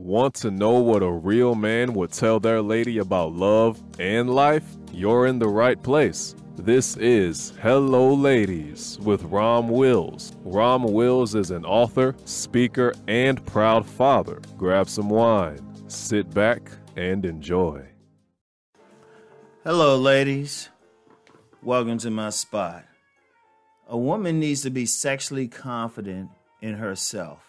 Want to know what a real man would tell their lady about love and life? You're in the right place. This is Hello Ladies with Rom Wills. Rom Wills is an author, speaker, and proud father. Grab some wine, sit back, and enjoy. Hello, ladies. Welcome to my spot. A woman needs to be sexually confident in herself.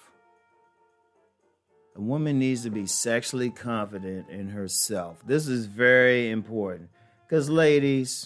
A woman needs to be sexually confident in herself. This is very important because ladies,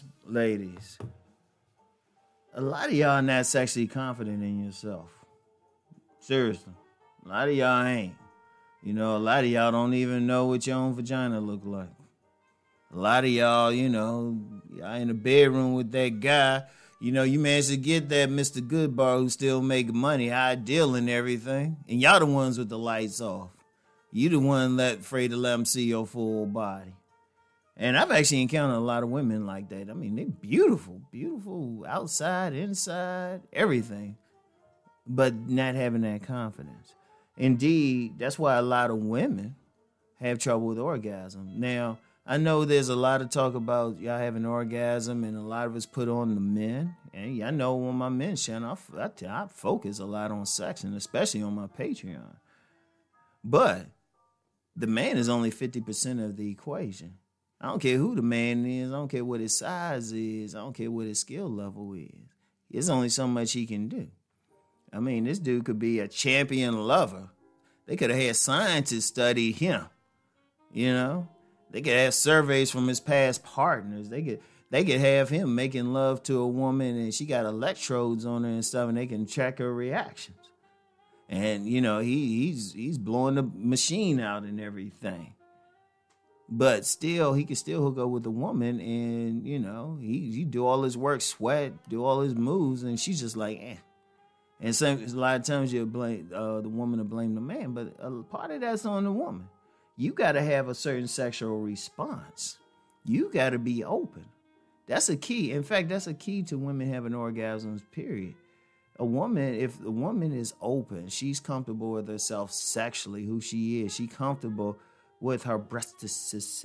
a lot of y'all not sexually confident in yourself. Seriously, a lot of y'all ain't. You know, a lot of y'all don't even know what your own vagina look like. A lot of y'all, y'all in the bedroom with that guy. You know, you managed to get that Mr. Goodbar who still make money, ideal and everything. And y'all the ones with the lights off. You the one afraid to let them see your full body. And I've actually encountered a lot of women like that. I mean, they're beautiful outside, inside, everything. But not having that confidence. Indeed, that's why a lot of women have trouble with orgasm. Now, I know there's a lot of talk about y'all having orgasm, and a lot of it's put on the men. And I know on my men's channel, I focus a lot on sex, and especially on my Patreon. But the man is only 50% of the equation. I don't care who the man is. I don't care what his size is. I don't care what his skill level is. There's only so much he can do. I mean, this dude could be a champion lover. They could have had scientists study him, They could have surveys from his past partners. They could have him making love to a woman and she got electrodes on her and stuff, and they can check her reactions. And he's blowing the machine out and everything. But still, he can still hook up with a woman, and he do all his work, sweat, do all his moves, and she's just like, eh. And a lot of times you blame the woman to blame the man, but a part of that's on the woman. You got to have a certain sexual response. You got to be open. That's a key. In fact, that's a key to women having orgasms, period. If a woman is open, she's comfortable with herself sexually, who she is. She's comfortable with her breasts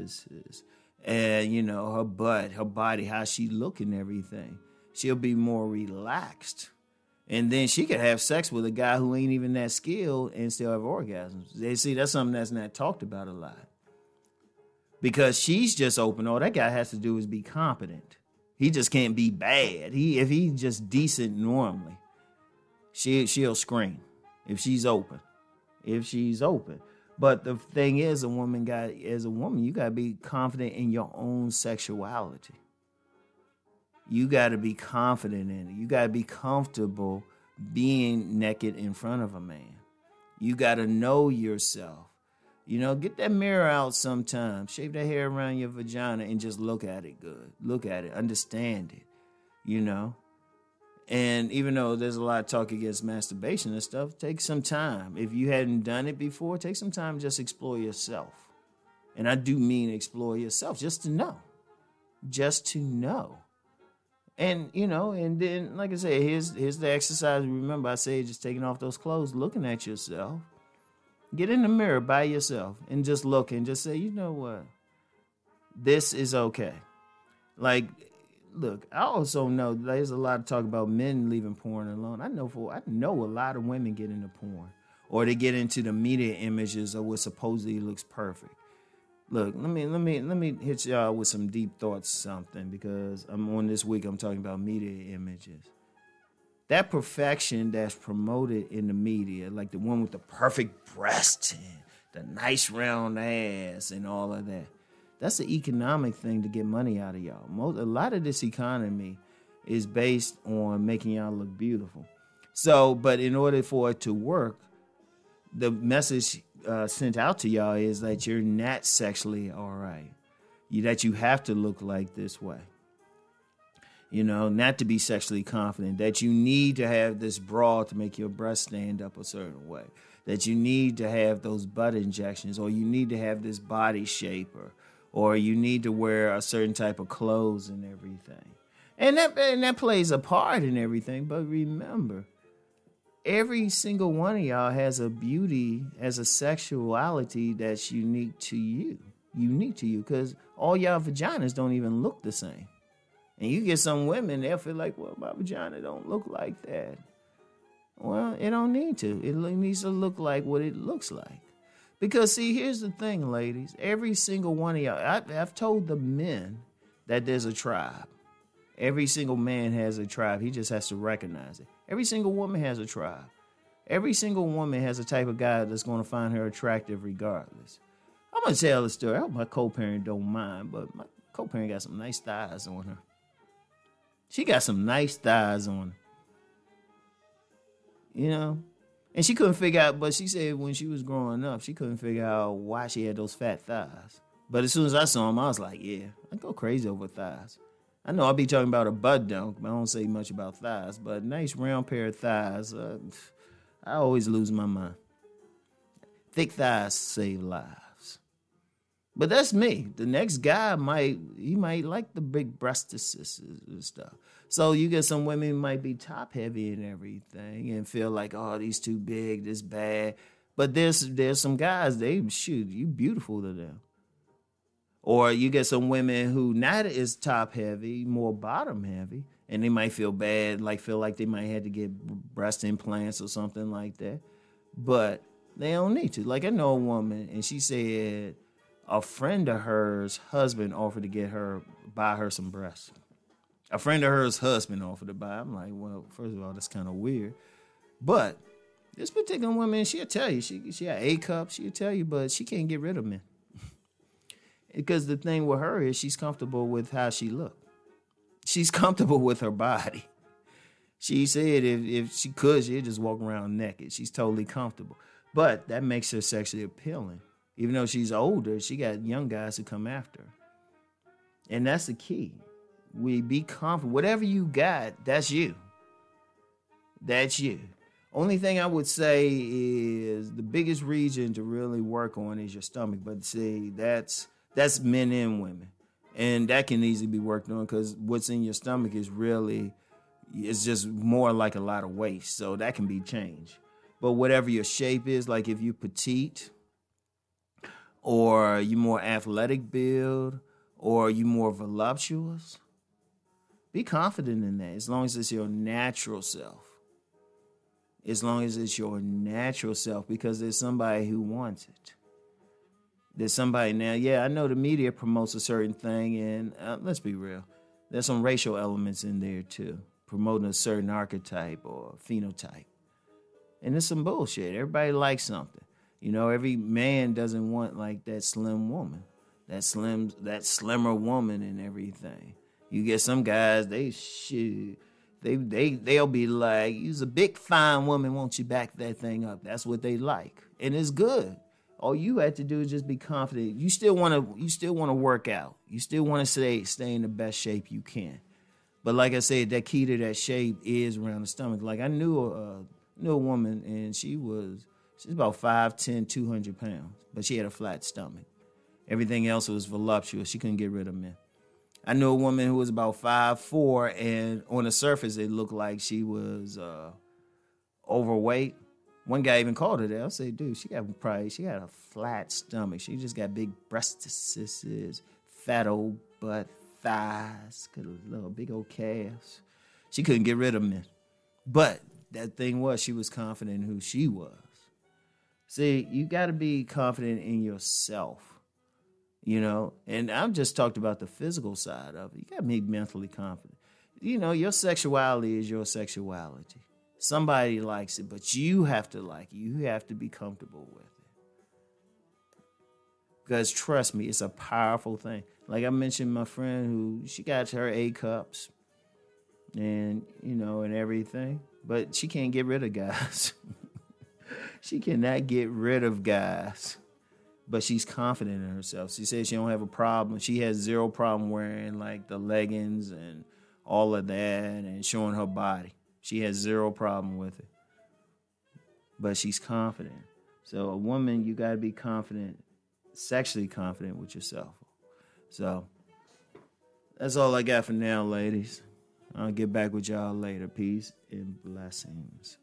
and, her butt, her body, how she look and everything. She'll be more relaxed. And then she could have sex with a guy who ain't even that skilled and still have orgasms. They see, that's something that's not talked about a lot. Because she's just open. All that guy has to do is be competent. He just can't be bad. If he's just decent normally, she'll scream if she's open. But the thing is, as a woman, you got to be confident in your own sexuality. You got to be confident in it. You got to be comfortable being naked in front of a man. You got to know yourself. Get that mirror out sometime. Shave that hair around your vagina and just look at it good. Look at it. Understand it. And even though there's a lot of talk against masturbation and stuff, take some time. If you hadn't done it before, take some time to just explore yourself. And I do mean explore yourself, just to know. Just to know. And, and then, like I said, here's the exercise. Remember, I say just taking off those clothes, looking at yourself. Get in the mirror by yourself and just look and just say, you know what? This is okay. Like, look, I also know there's a lot of talk about men leaving porn alone. I know a lot of women get into porn, or they get into the media images of what supposedly looks perfect. Look, let me hit y'all with some deep thoughts, something, because I'm on this week. I'm talking about media images. That perfection that's promoted in the media, like the one with the perfect breast and the nice round ass and all of that, that's an economic thing to get money out of y'all. A lot of this economy is based on making y'all look beautiful. So, but in order for it to work, the message sent out to y'all is that you're not sexually all right. That you have to look like this way. Not to be sexually confident, that you need to have this bra to make your breast stand up a certain way, that you need to have those butt injections, or you need to have this body shaper, or you need to wear a certain type of clothes and everything. And that plays a part in everything. But remember, every single one of y'all has a beauty, has a sexuality that's unique to you. Unique to you, because all y'all vaginas don't even look the same. And you get some women, they'll feel like, well, my vagina don't look like that. Well, it don't need to. It needs to look like what it looks like. Because, see, here's the thing, ladies. Every single one of y'all, I've told the men that there's a tribe. Every single man has a tribe. He just has to recognize it. Every single woman has a tribe. Every single woman has a type of guy that's going to find her attractive regardless. I'm going to tell the story. I hope my co-parent don't mind, but my co-parent got some nice thighs on her. She got some nice thighs on her. You know? And she couldn't figure out, but she said when she was growing up, she couldn't figure out why she had those fat thighs. But as soon as I saw them, I was like, yeah, I go crazy over thighs. I know I'll be talking about a butt dunk, but I don't say much about thighs. But nice round pair of thighs, I always lose my mind. Thick thighs save lives. But that's me. The next guy might like the big breasted sisters and stuff. So you get some women who might be top heavy and everything and feel like, oh, these too big, this bad. But there's some guys, you beautiful to them. Or you get some women who not as top heavy, more bottom heavy, and they might feel bad, feel like they might have to get breast implants or something like that. But they don't need to. Like, I know a woman, and she said a friend of hers husband offered to buy her some breasts. A friend of hers husband offered to buy. I'm like, well, first of all, that's kind of weird. But this particular woman, she'll tell you. She got A cup, she'll tell you, but she can't get rid of men. Because the thing with her is she's comfortable with how she looked. She's comfortable with her body. She said if she could, she'd just walk around naked. She's totally comfortable. But that makes her sexually appealing. Even though she's older, she got young guys who come after her. And that's the key. We be confident. Whatever you got, that's you. That's you. Only thing I would say is the biggest region to really work on is your stomach. But see, that's men and women. And that can easily be worked on because what's in your stomach it's just more like a lot of waste. So that can be changed. But whatever your shape is, like if you're petite, or you more athletic build, or you more voluptuous, be confident in that as long as it's your natural self. As long as it's your natural self, because there's somebody who wants it. There's somebody now, I know the media promotes a certain thing, and let's be real, there's some racial elements in there too, promoting a certain archetype or phenotype. And it's some bullshit. Everybody likes something. You know, every man doesn't want like that slim woman, that slimmer woman and everything. You get some guys, they'll be like, you's a big fine woman, won't you back that thing up? That's what they like. And it's good. All you have to do is just be confident. You still want to work out. You still want to stay in the best shape you can. But like I said, that key to that shape is around the stomach. Like I knew a woman, and she's about 5'10", 200 pounds, but she had a flat stomach. Everything else was voluptuous. She couldn't get rid of men. I knew a woman who was about 5'4", and on the surface, it looked like she was overweight. One guy even called her that. I said, dude, she had a flat stomach. She just got big breasts, fat old butt, thighs, little big old calves. She couldn't get rid of men. But that thing was, she was confident in who she was. See, you got to be confident in yourself, you know. And I've just talked about the physical side of it. You got to be mentally confident. You know, your sexuality is your sexuality. Somebody likes it, but you have to like it. You have to be comfortable with it. Because trust me, it's a powerful thing. Like I mentioned, my friend who, she got her A cups and, you know, and everything, but she can't get rid of guys. She cannot get rid of guys, but she's confident in herself. She says she don't have a problem. She has zero problem wearing like the leggings and all of that and showing her body. She has zero problem with it, but she's confident. So a woman, you got to be confident, sexually confident with yourself. So that's all I got for now, ladies. I'll get back with y'all later. Peace and blessings.